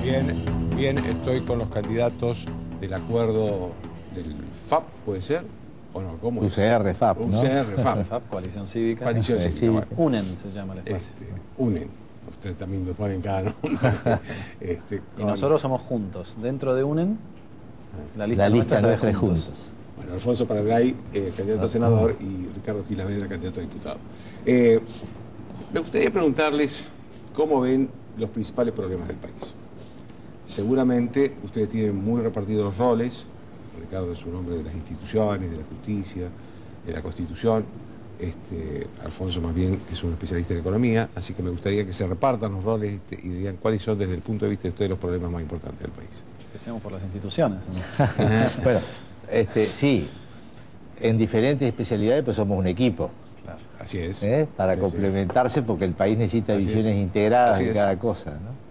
Bien, bien, estoy con los candidatos del acuerdo del FAP, ¿puede ser? ¿O no? ¿Cómo es? UCR-FAP, ¿no? UCR-FAP, Coalición Cívica. Coalición Cívica. Bueno. UNEN se llama el espacio. UNEN. Ustedes también me ponen cada nombre. Y nosotros somos juntos. Dentro de UNEN, la lista nuestra es de juntos. Bueno, Alfonso Pratgay, candidato a senador, y Ricardo Gilavedra, candidato a diputado. Me gustaría preguntarles cómo ven los principales problemas del país. Seguramente ustedes tienen muy repartidos los roles. Ricardo es un hombre de las instituciones, de la justicia, de la Constitución. Alfonso más bien es un especialista en economía, así que me gustaría que se repartan los roles y digan cuáles son desde el punto de vista de ustedes los problemas más importantes del país. Empecemos por las instituciones, ¿no? Bueno, sí, en diferentes especialidades pues somos un equipo. Claro. Así es. Para sí, complementarse, porque el país necesita así visiones es. integradas Así de es. cada cosa, ¿no?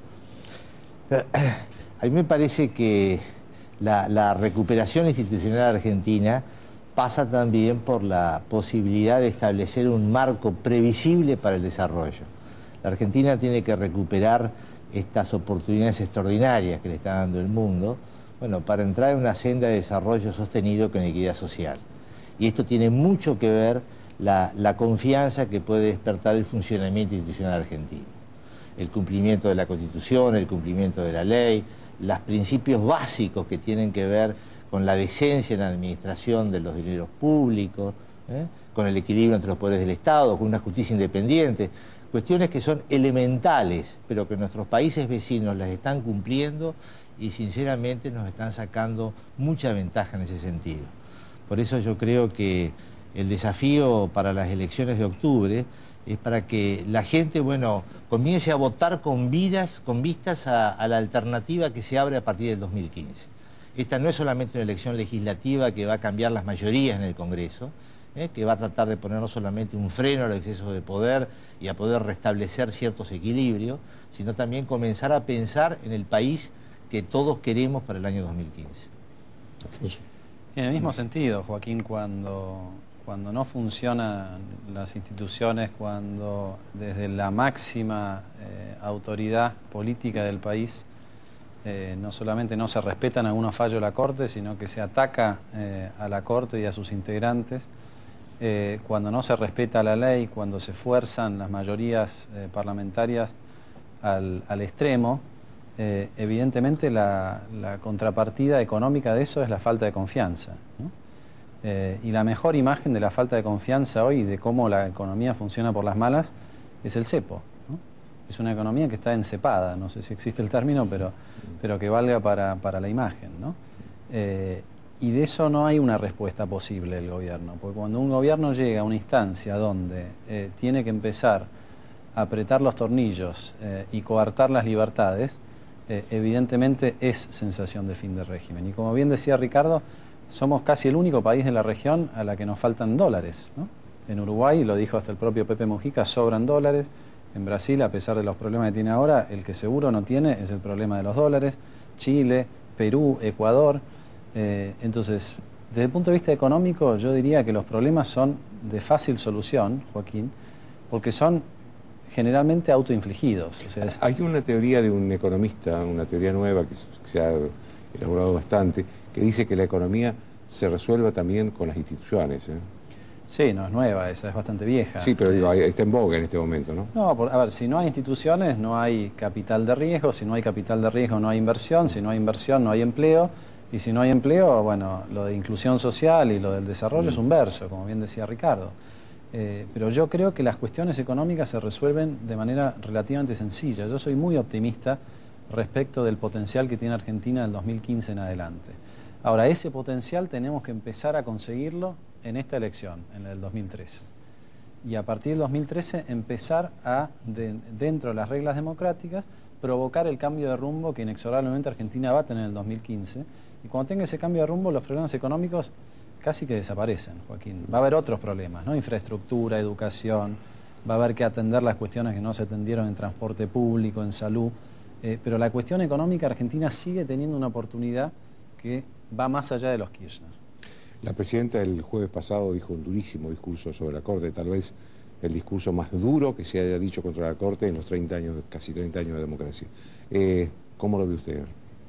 A mí me parece que la recuperación institucional argentina pasa también por la posibilidad de establecer un marco previsible para el desarrollo. La Argentina tiene que recuperar estas oportunidades extraordinarias que le está dando el mundo, bueno, para entrar en una senda de desarrollo sostenido con equidad social. Y esto tiene mucho que ver la confianza que puede despertar el funcionamiento institucional argentino. El cumplimiento de la Constitución, el cumplimiento de la ley, los principios básicos que tienen que ver con la decencia en la administración de los dineros públicos, con el equilibrio entre los poderes del Estado, con una justicia independiente, cuestiones que son elementales, pero que nuestros países vecinos las están cumpliendo y sinceramente nos están sacando mucha ventaja en ese sentido. Por eso yo creo que el desafío para las elecciones de octubre es para que la gente, bueno, comience a votar con vistas a la alternativa que se abre a partir del 2015. Esta no es solamente una elección legislativa que va a cambiar las mayorías en el Congreso, que va a tratar de poner no solamente un freno a los excesos de poder y a poder restablecer ciertos equilibrios, sino también comenzar a pensar en el país que todos queremos para el año 2015. En el mismo sentido, Joaquín, cuando no funcionan las instituciones, cuando desde la máxima autoridad política del país no solamente no se respetan algunos fallos de la Corte, sino que se ataca a la Corte y a sus integrantes, cuando no se respeta la ley, cuando se fuerzan las mayorías parlamentarias al extremo, evidentemente la contrapartida económica de eso es la falta de confianza, ¿no? Y la mejor imagen de la falta de confianza hoy, de cómo la economía funciona por las malas, es el cepo, ¿no? Es una economía que está encepada, no sé si existe el término, pero que valga para la imagen, ¿no? Y de eso no hay una respuesta posible del gobierno, porque cuando un gobierno llega a una instancia donde tiene que empezar a apretar los tornillos y coartar las libertades, evidentemente es sensación de fin de régimen. Y como bien decía Ricardo, somos casi el único país de la región a la que nos faltan dólares, ¿no? En Uruguay, lo dijo hasta el propio Pepe Mujica, sobran dólares. En Brasil, a pesar de los problemas que tiene ahora, el que seguro no tiene es el problema de los dólares. Chile, Perú, Ecuador. Entonces, desde el punto de vista económico, yo diría que los problemas son de fácil solución, Joaquín, porque son generalmente autoinfligidos. O sea, Hay una teoría de un economista, una teoría nueva que se ha elaborado bastante, que dice que la economía se resuelva también con las instituciones. Sí, no es nueva, esa es bastante vieja. Sí, pero digo, está en boga en este momento, ¿no? No, a ver, si no hay instituciones, no hay capital de riesgo, si no hay capital de riesgo, no hay inversión, si no hay inversión, no hay empleo, y si no hay empleo, bueno, lo de inclusión social y lo del desarrollo es un verso, como bien decía Ricardo. Pero yo creo que las cuestiones económicas se resuelven de manera relativamente sencilla. Yo soy muy optimista respecto del potencial que tiene Argentina del 2015 en adelante. Ahora, ese potencial tenemos que empezar a conseguirlo en esta elección, en la del 2013. Y a partir del 2013 empezar a, dentro de las reglas democráticas, provocar el cambio de rumbo que inexorablemente Argentina va a tener en el 2015. Y cuando tenga ese cambio de rumbo, los problemas económicos casi que desaparecen, Joaquín. Va a haber otros problemas, ¿no? Infraestructura, educación, va a haber que atender las cuestiones que no se atendieron en transporte público, en salud. Pero la cuestión económica, Argentina sigue teniendo una oportunidad que va más allá de los Kirchner. La presidenta el jueves pasado dijo un durísimo discurso sobre la Corte, tal vez el discurso más duro que se haya dicho contra la Corte en los 30 años, casi 30 años de democracia. ¿Cómo lo ve usted?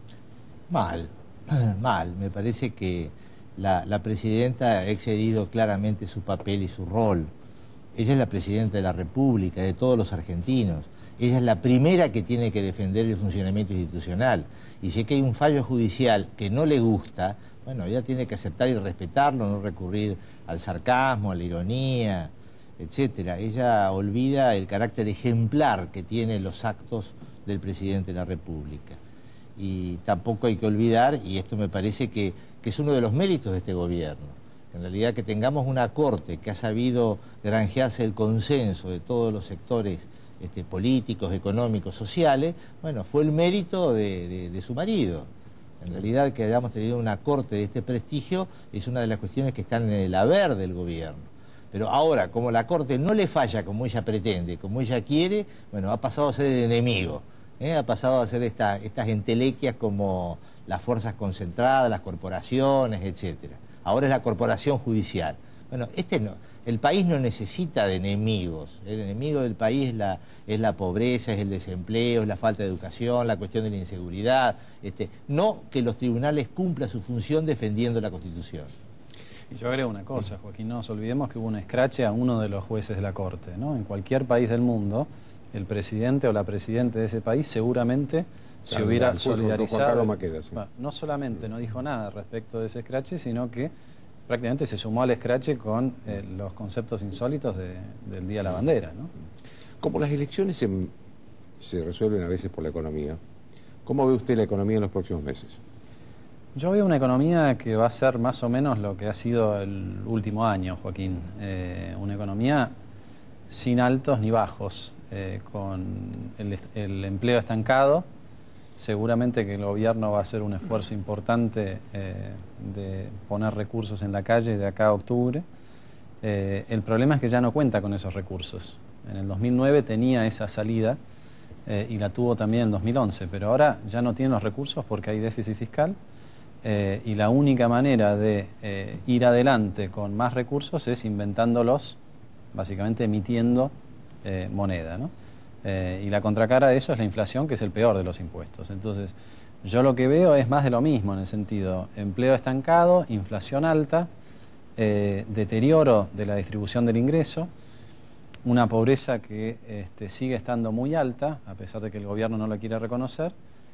Mal, mal. Me parece que la presidenta ha excedido claramente su papel y su rol. Ella es la presidenta de la República, de todos los argentinos. Ella es la primera que tiene que defender el funcionamiento institucional. Y si es que hay un fallo judicial que no le gusta, bueno, ella tiene que aceptar y respetarlo, no recurrir al sarcasmo, a la ironía, etcétera. Ella olvida el carácter ejemplar que tienen los actos del presidente de la República. Y tampoco hay que olvidar, y esto me parece que es uno de los méritos de este gobierno, que en realidad que tengamos una Corte que ha sabido granjearse el consenso de todos los sectores políticos, económicos, sociales, bueno, fue el mérito de su marido. En realidad que hayamos tenido una Corte de este prestigio es una de las cuestiones que están en el haber del gobierno. Pero ahora, como la Corte no le falla como ella pretende, como ella quiere, bueno, ha pasado a ser el enemigo. Ha pasado a ser estas entelequias como las fuerzas concentradas, las corporaciones, etcétera. Ahora es la corporación judicial. Bueno, el país no necesita de enemigos. El enemigo del país es la pobreza, es el desempleo, es la falta de educación, la cuestión de la inseguridad. No que los tribunales cumplan su función defendiendo la Constitución. Y yo agrego una cosa, Joaquín, no nos olvidemos que hubo un escrache a uno de los jueces de la Corte, ¿no? En cualquier país del mundo, el presidente o la presidenta de ese país seguramente se hubiera solidarizado. No solamente no dijo nada respecto de ese escrache, sino que prácticamente se sumó al escrache con los conceptos insólitos del Día de la Bandera, ¿no? Como las elecciones se resuelven a veces por la economía, ¿cómo ve usted la economía en los próximos meses? Yo veo una economía que va a ser más o menos lo que ha sido el último año, Joaquín. Una economía sin altos ni bajos, con el empleo estancado. Seguramente que el gobierno va a hacer un esfuerzo importante de poner recursos en la calle de acá a octubre. El problema es que ya no cuenta con esos recursos. En el 2009 tenía esa salida y la tuvo también en el 2011, pero ahora ya no tiene los recursos porque hay déficit fiscal. Y la única manera de ir adelante con más recursos es inventándolos, básicamente emitiendo moneda, ¿no? Y la contracara de eso es la inflación, que es el peor de los impuestos. Entonces, yo lo que veo es más de lo mismo, en el sentido empleo estancado, inflación alta, deterioro de la distribución del ingreso, una pobreza que sigue estando muy alta, a pesar de que el gobierno no lo quiere reconocer,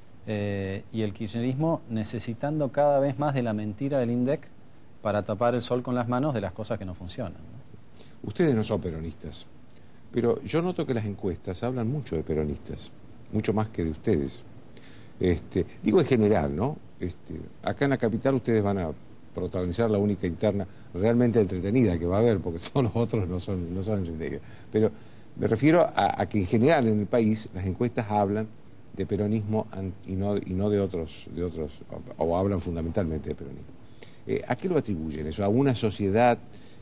y el kirchnerismo necesitando cada vez más de la mentira del INDEC para tapar el sol con las manos de las cosas que no funcionan, ¿no? Ustedes no son peronistas, pero yo noto que las encuestas hablan mucho de peronistas, mucho más que de ustedes. Digo en general, ¿no? Acá en la capital ustedes van a protagonizar la única interna realmente entretenida que va a haber, porque todos los otros no son entretenidos. Pero me refiero a que en general en el país las encuestas hablan de peronismo y no de otros, o hablan fundamentalmente de peronismo. ¿A qué lo atribuyen eso? ¿A una sociedad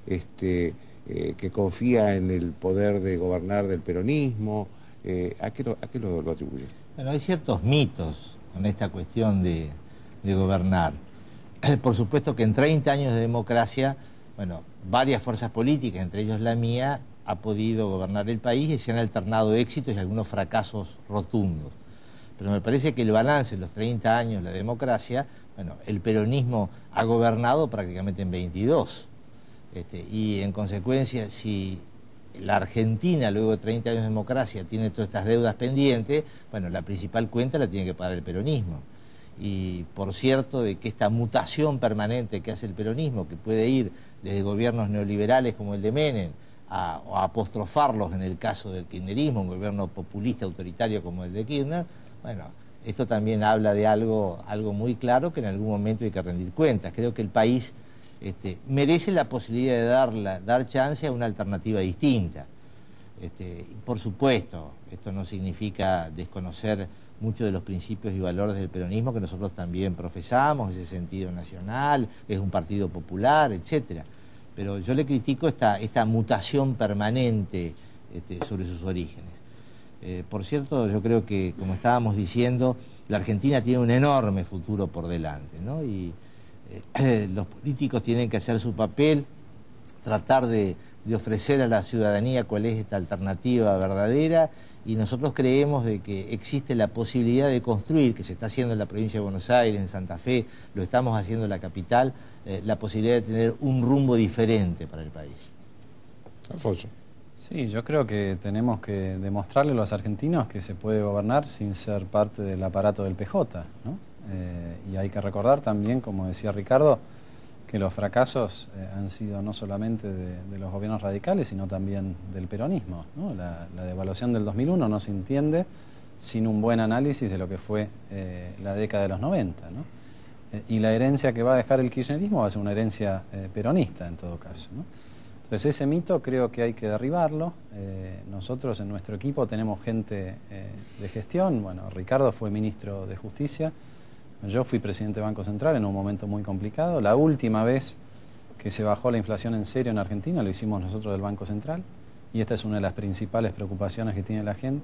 que confía en el poder de gobernar del peronismo? ¿A qué lo atribuyen? Bueno, hay ciertos mitos con esta cuestión de gobernar. Por supuesto que en 30 años de democracia, bueno, varias fuerzas políticas, entre ellos la mía, ha podido gobernar el país y se han alternado éxitos y algunos fracasos rotundos. Pero me parece que el balance en los 30 años de la democracia, bueno, el peronismo ha gobernado prácticamente en 22. Y en consecuencia, si la Argentina, luego de 30 años de democracia, tiene todas estas deudas pendientes, bueno, la principal cuenta la tiene que pagar el peronismo. Y por cierto, de que esta mutación permanente que hace el peronismo, que puede ir desde gobiernos neoliberales como el de Menem, a apostrofarlos en el caso del kirchnerismo, un gobierno populista autoritario como el de Kirchner, bueno, esto también habla de algo muy claro que en algún momento hay que rendir cuentas. Creo que el país merece la posibilidad de dar chance a una alternativa distinta. Por supuesto, esto no significa desconocer muchos de los principios y valores del peronismo que nosotros también profesamos, ese sentido nacional, es un partido popular, etcétera. Pero yo le critico esta mutación permanente sobre sus orígenes. Por cierto, yo creo que, como estábamos diciendo, la Argentina tiene un enorme futuro por delante, ¿no? Y los políticos tienen que hacer su papel, tratar de de ofrecer a la ciudadanía cuál es esta alternativa verdadera, y nosotros creemos de que existe la posibilidad de construir, que se está haciendo en la provincia de Buenos Aires, en Santa Fe, lo estamos haciendo en la capital, la posibilidad de tener un rumbo diferente para el país. Alfonso. Sí, yo creo que tenemos que demostrarle a los argentinos que se puede gobernar sin ser parte del aparato del PJ, ¿no? Y hay que recordar también, como decía Ricardo, que los fracasos han sido no solamente de los gobiernos radicales, sino también del peronismo, ¿no? La devaluación del 2001 no se entiende sin un buen análisis de lo que fue la década de los 90, ¿no? Y la herencia que va a dejar el kirchnerismo va a ser una herencia peronista en todo caso, ¿no? Entonces ese mito creo que hay que derribarlo. Nosotros en nuestro equipo tenemos gente de gestión. Bueno, Ricardo fue ministro de Justicia, yo fui presidente de Banco Central en un momento muy complicado. La última vez que se bajó la inflación en serio en Argentina lo hicimos nosotros del Banco Central, y esta es una de las principales preocupaciones que tiene la gente.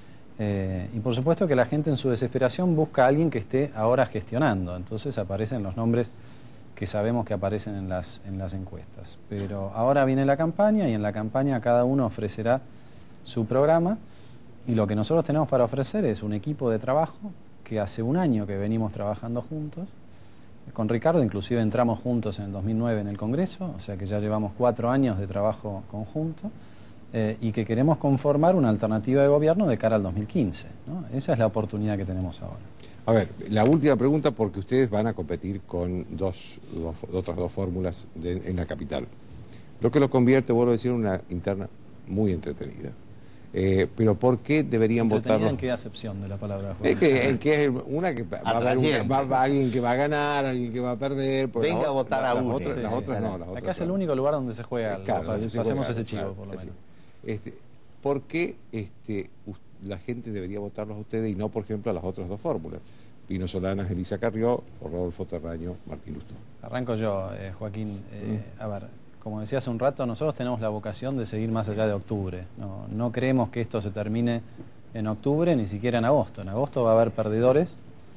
Y por supuesto que la gente en su desesperación busca a alguien que esté ahora gestionando, entonces aparecen los nombres que sabemos que aparecen en las encuestas. Pero ahora viene la campaña, y en la campaña cada uno ofrecerá su programa, y lo que nosotros tenemos para ofrecer es un equipo de trabajo que hace un año que venimos trabajando juntos. Con Ricardo inclusive entramos juntos en el 2009 en el Congreso, o sea que ya llevamos 4 años de trabajo conjunto, y que queremos conformar una alternativa de gobierno de cara al 2015, ¿no? Esa es la oportunidad que tenemos ahora. A ver, la última pregunta, porque ustedes van a competir con otras dos fórmulas en la capital. Lo que lo convierte, vuelvo a decir, en una interna muy entretenida. Pero ¿por qué deberían votar? ¿En qué acepción de la palabra? Es que es una que va a haber alguien que va a ganar, alguien que va a perder. Venga a votar a uno. Las otras no. Acá es el único lugar donde se juega. Claro, hacemos ese chivo, por lo menos. ¿Por qué la gente debería votarlos a ustedes y no, por ejemplo, a las otras dos fórmulas? Pino Solanas, Elisa Carrió, o Rodolfo Terraño, Martín Lustó. Arranco yo, Joaquín. A ver, como decía hace un rato, nosotros tenemos la vocación de seguir más allá de octubre. No creemos que esto se termine en octubre, ni siquiera en agosto. En agosto va a haber perdedores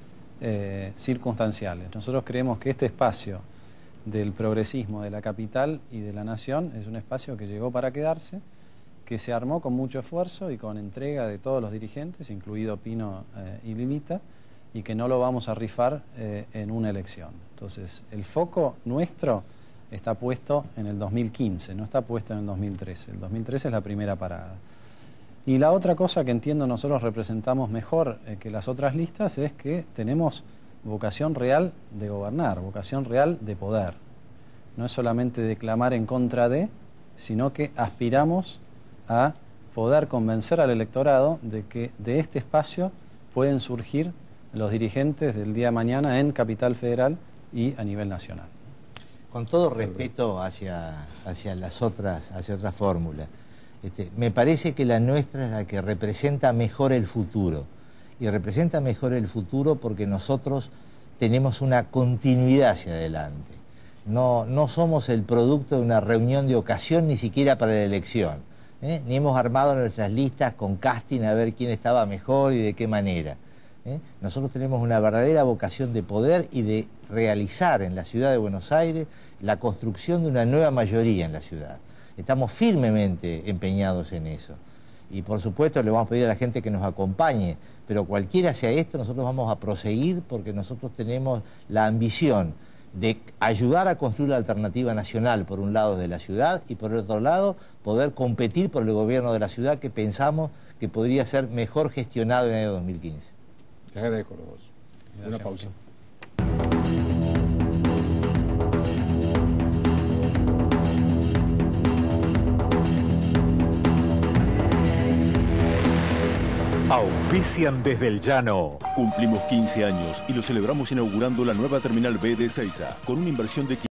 circunstanciales. Nosotros creemos que este espacio del progresismo de la capital y de la nación es un espacio que llegó para quedarse, que se armó con mucho esfuerzo y con entrega de todos los dirigentes, incluido Pino y Lilita, y que no lo vamos a rifar en una elección. Entonces, el foco nuestro está puesto en el 2015, no está puesto en el 2013. El 2013 es la primera parada. Y la otra cosa que entiendo nosotros representamos mejor que las otras listas es que tenemos vocación real de gobernar, vocación real de poder. No es solamente declamar en contra de, sino que aspiramos a poder convencer al electorado de que de este espacio pueden surgir los dirigentes del día de mañana en Capital Federal y a nivel nacional. Con todo respeto hacia otras fórmulas, me parece que la nuestra es la que representa mejor el futuro. Y representa mejor el futuro porque nosotros tenemos una continuidad hacia adelante. No somos el producto de una reunión de ocasión, ni siquiera para la elección. Ni hemos armado nuestras listas con casting a ver quién estaba mejor y de qué manera. Nosotros tenemos una verdadera vocación de poder y de realizar en la ciudad de Buenos Aires la construcción de una nueva mayoría en la ciudad. Estamos firmemente empeñados en eso. Y por supuesto le vamos a pedir a la gente que nos acompañe, pero cualquiera sea esto, nosotros vamos a proseguir porque nosotros tenemos la ambición de ayudar a construir la alternativa nacional, por un lado, de la ciudad, y por otro lado, poder competir por el gobierno de la ciudad que pensamos que podría ser mejor gestionado en el año 2015. Les agradezco los dos. Gracias, Una pausa. Auspician desde el llano. Cumplimos 15 años y lo celebramos inaugurando la nueva Terminal B de Ezeiza, con una inversión de